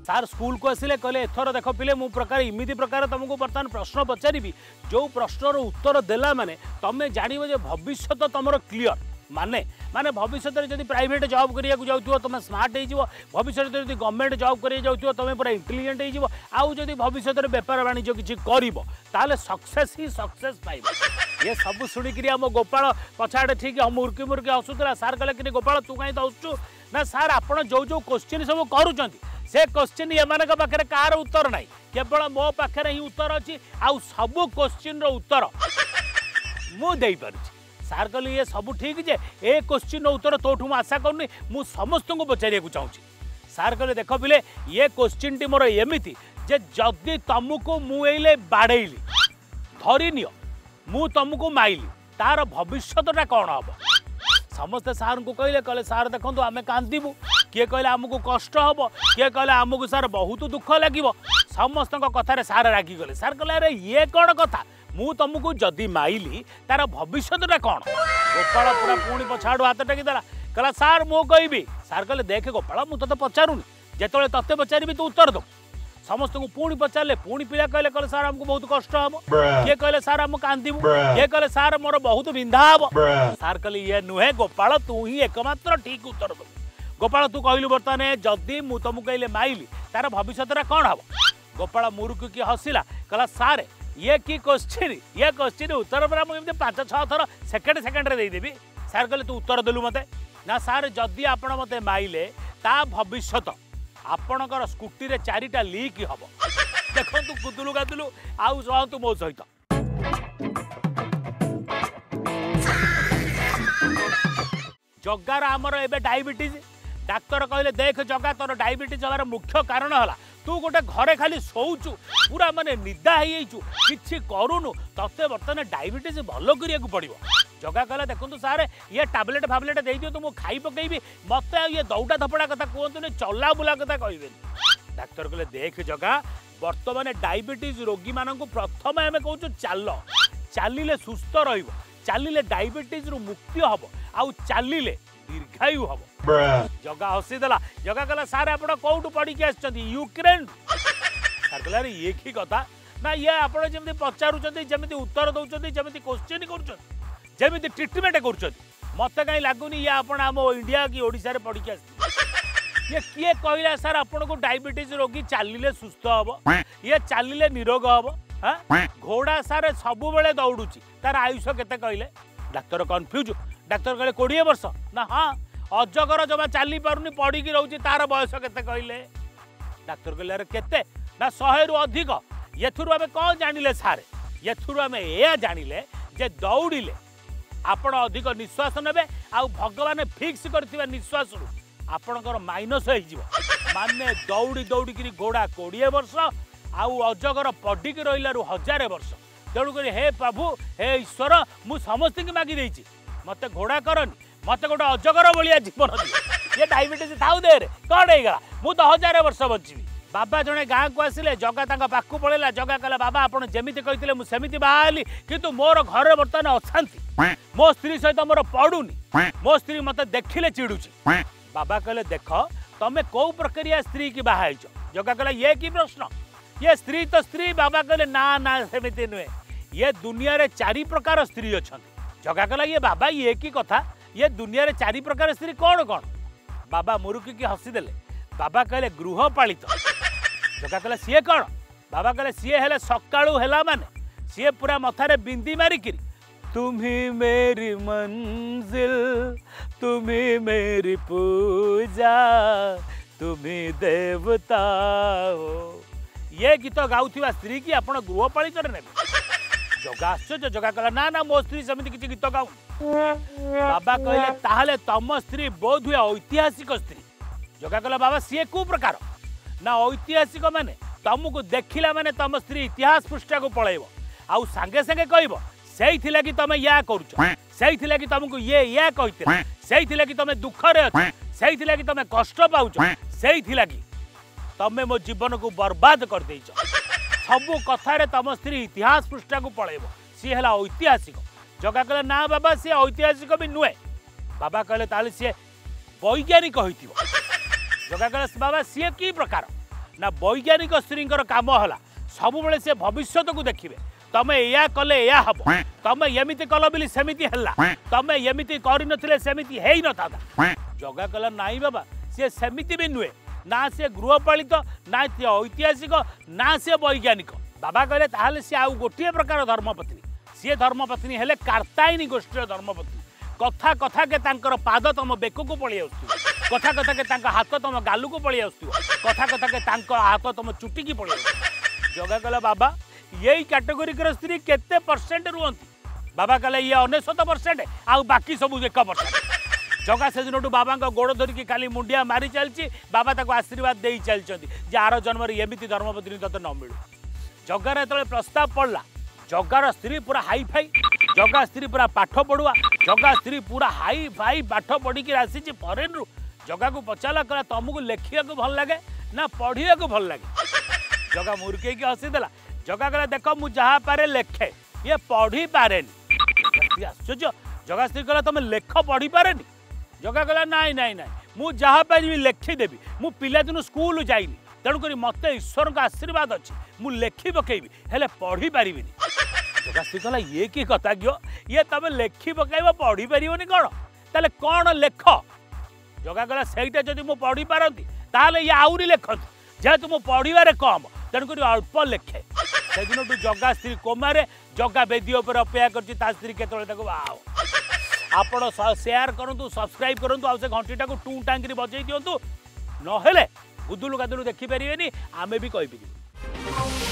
सार स्कूल को आसिले कहले एथर देख पिले मु प्रकार इमिति प्रकार तुमको बर्तमान प्रश्न पचारि जो प्रश्नर उत्तर देला माने तमे जानिबो जे भविष्य तुमर क्लियर माने माने भविष्य में जब प्राइवेट जॉब करिया जाऊ तुम स्मार्ट हो भविष्य में जब गवर्नमेंट जॉब करिया जाऊ तुम पूरा इंटेलिजेंट हो आउ जदि भविष्य में बेपार वाणिज्य किसी कर सक्सेस ही सक्सेस पाइब ये सब शुणिकी आम गोपाल पछाड़े ठीक मुर्की मुर्की हसुला सार कहले कि गोपाल तू कहीं हसुचु ना सार आप जो जो क्वेश्चन सब करुँच से क्वेश्चन एम पाखे कार उत्तर ना केवल मो पाखे ही उत्तर अच्छी आउ सब क्वेश्चन उत्तर मुझे सार कहले ये सब ठीक जे ए क्वेश्चन उत्तर तोठू मु आशा करनी मु समस्त को पचार चाहूँगी सार कहले देख पिले ये क्वेश्चन टी मोर एमती जे जदि तुमको मुले बाड़ेली धरी नियो मु तुमको माइली तार भविष्यटा कौन हम समस्ते सार को कहले सार देखो आम कांदबू किए कहले आमको कष्ट हम किए कहले आमको सार बहुत दुख लगे समस्त कथार सार रागिगले सार कहले अरे ये कौन कथा मु तुमको जदि माइली तार भविष्यटा कौन गोपाल पूरा पुणी पछाड़ू हाथ टेकीदेला कहला सार मु कहबी सार कहले देख गोपाल मु ते पचारूनी जिते तत्ते पचारि तू उत्तर दो समस्त को पुणी पचारे पुणी पिला कहले सार आमको बहुत कष्ट हम किए कहले सार आम कांदबू किए कहले सार मोर बहुत बिंधा हम सार कहले ये नुहे गोपाल तू ही एकमात्र ठीक उत्तर दो गोपाल तू कहलु बर्तमान जदि मु तुमको कहले माइली तार भविष्यटा कौन हम गोपाल मुरुक की हसिला कहला सार ये की क्वेश्चन उत्तर पर मुझे 5-6 थर सेकेंड रे देदेवी सार कहले तू उत्तर देलु मते ना सार जदि आपण मते माइले ता भविष्यत आपणकर स्कूटी रे 4टा लीक हम देखु कुदुलु गादुलु आउ सहतु मो सहित जगार आमर एबे डायबिटीज डाक्तर कहले देख जगा तोर डायबिटीज हमार मुख्य कारण है तू गोटे घरे खाली शोचु पूरा माने निदा हो कि करूनु तते बर्तमान डायबिटीज भल करिया पड़ो जगा कहला देखो सार ये टाबलेट फाबलेट दे दियो तो मुझे खाई पकईबी मत ये दौड़ा धपड़ा कथा कहतुनि चला बुला कथा कहे डाक्तर कहले देख जगा बर्तमान डायबिटीज रोगी मान प्रथम आम कहूँ चल चलिले सुस्थ रहिले डायबिटीज रु मुक्ति हम आउ चलिले दीर्घायु हम जगा हसीदेला जगा कहला सार आप कौटू पढ़ी यूक्रेन सार कहला ये की कथा ना ये आप पचारुंट उत्तर दौरान जमी क्वेश्चन कर ट्रिटमेंट कर मत कहीं लगुनि ये आप इंडिया कि ओडिशा पढ़ी ये किए कहला सार आपन को डायबिटीज रोगी चलिले सुस्थ हम ये चलिले निरोग हम हाँ घोड़ा सारे सब बेले दौड़ुची तार आयुष केते कहले डाक्तर कन्फ्यूज डाक्तर कहले 20 वर्ष ना हाँ अजगर जमा चली पारुनी पड़ी रोचे तार बयस केते कहले डाक्तर कहले अरे केते ना 100 रु अधिक एथुरु आमे कौन जानिले सारे एथुरु आमे ए जानिले जे दौड़िले आपण अधिक निश्वास नेबे आ भगवान फिक्स करथिबा निश्वास रु आपणकर माइनस हो माने दौड़ी दौड़ी करी घोड़ा 20 वर्ष आउ अजगर पडिक रहिलारु 1000 वर्ष तेणुक हे प्रभु हे ईश्वर मु समस्त की मागी देछि मते घोड़ा करनी मते गोटे अजगर भलिया जीवन दिए ये डायबिटीज थाउ दे रे कौन होगा मु तो 1000 वर्ष बचिबी बाबा जड़े गाँ को आसिले जगा तांका पाखु पड़ेला जगा कहला बाबा आपण जेमिति कहिथिले मु सेमिति बाहाली किंतु मोर घर बर्तमान अशांति मो स्त्री सहित मोर पड़ुनी मो स्त्री मते देखिले चिड़ुची बाबा कहले देख तमे कौ प्रक्रिया स्त्री की बाहाइछ जगा कहला ये की प्रश्न ये स्त्री तो स्त्री बाबा कहले ना ना सेमिति नुहे ये दुनिया रे 4 प्रकार स्त्री अछंती जगा कहला ये बाबा ये की कथा ये दुनिया रे 4 प्रकार स्त्री कौन कौन बाबा मुरुकी की हसीदेले बाबा कहले गृहपालित जगा कहला सीए कौन बाबा कहले सीए हेले सकाळू हेला माने सीए पूरा मथारे बिंदी मारिकिरी तुम्ही मेरी मंजिल तुम्ही मेरी पूजा तुम्ही देवता हो ये गीत गाउथिबा स्त्री की आपण गृहपालित ने जगा आश्चर्य जगा कहला ना ना मो स्त्री सेमिति किछि गीत गाउ बाबा कहले ताहले तम स्त्री बोध हुए ऐतिहासिक स्त्री जगा कहला बाबा सीए को प्रकार ना ऐतिहासिक माने तुमको देखिला माने तम स्त्री इतिहास पृष्ठा को पळेबो आउ संगे संगे कहबो सेइथि लागि तमे या करूछ सेइथि लागि तुमको ये या कहितला सेइथि लागि तमे दुख रे अछ सेइथि लागि तमे कष्ट पाउछ सेइथि लागि तमे मो जीवन को बर्बाद कर देइछ सबु कथारे तम स्त्री इतिहास पृष्ठा को पळेबो सी हला ऐतिहासिक जगा कहले ना बाबा सी ऐतिहासिक भी नुहे बाबा कहले ताले सी वैज्ञानिक होइतिबो जगा कहले बाबा सी की प्रकार ना वैज्ञानिक स्त्री काम है सब बेले से भविष्य को देखिए तमें या कले या हम तमें एमती कल बोली सेमती है तमें एमती कर सेमती है न था जगा कला नाई बाबा सी सेमती भी नुहे ना सी गृहपालित ना सी ऐतिहासिक ना सी वैज्ञानिक बाबा कहले ताहले सी आउ गोटे प्रकार धर्मपत्नी सी धर्मपत्नी हेले कार्तायनी गोष्ठी धर्मपत्नी कथा कथा के तांकर पाद तुम बेक को पलि आसुव कथा कथा के तांका हाथ तुम गालू को पलि आसुव कथा कथा के तांका हाथ तुम चुटी की पलि आसुव जगा कहला बाबा यही कैटेगोरी स्त्री केते परसेंट रुहंती बाबा कहले ये 99% आउ बाकी सब 1%। जगा से दिन बाबा गोड़ धरिकी खाली मुंडिया मारी चलती बाबा ताको आशीर्वाद दे चलती जे आर जन्म एमती धर्मपत्नी तते न मिलू जगार जो प्रस्ताव पड़ला जगार स्त्री पूरा हाई फाई जगा स्त्री पूरा पाठ पढ़ुआ जगा स्त्री पूरा हाई फाई पाठ पढ़ी आसी फरेन रु जगा को पचारा कला तुमको लेखिया को भल लगे ना पढ़िया को भल लगे जगा मुर्के की हसीदेला जगा कहला देख मु जहाँ पारे लेखे ये पढ़ी पारे आश्चर्य जगा स्त्री कहला तुम लेख पढ़ी पारे जगा कहला नाई नाई नाई मु जहाँ पारि लेखिदेवी मु पिला दिन स्कूल जाइनी तेणुक मत ईश्वर का आशीर्वाद अच्छी मु लेखि पकेबी हेले पढ़ी पारि जगा स्त्री कहला ये कि कथा कियो ये तुम लेखि पकेब पढ़ी पारनी कौन ताले कौन लेख जगा कहला सहीटा जदि मु पढ़ी पारती ताले ये आउरी लेखती जेहेतु मु पढ़वे कम तेणुक अल्प लेखे से दिन जगा स्त्री कोमारे जगा बेदी उपर अपेक्षा कर स्त्री के बाव आपण शेयर करूँ सब्सक्राइब करूँ आ घंटीटा को टू टांगी बजई दिंतु ना बुदुलु गादुलु देखिपारे आमे भी कहीपर।